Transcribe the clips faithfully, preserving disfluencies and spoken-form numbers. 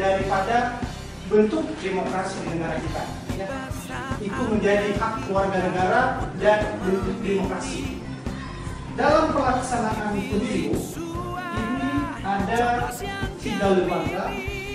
daripada bentuk demokrasi di negara kita. Ya. Itu menjadi hak warga negara dan bentuk demokrasi. Dalam pelaksanaan pemilu ini ada tiga lembaga.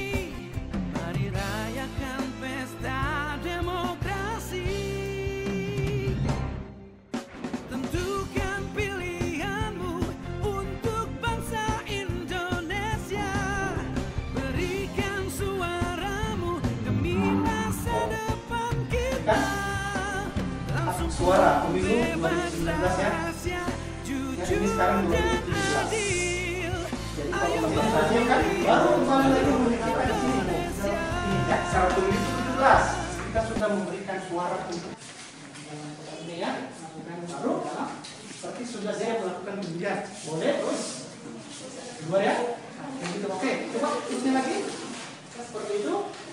Hak suara pemilu dua ribu sembilan belas ya. Ya ini sekarang dua ribu tujuh belas. Jadi kalau masih kan baru kembali lagi memberikan di sini. Ya, secara pemilu tujuh belas kita sudah memberikan suara untuk ini ya, melakukan baru ya. Seperti sudah saya melakukan pemilihan. Boleh terus dua ya. Nah, gitu. Oke, coba terusnya lagi seperti itu.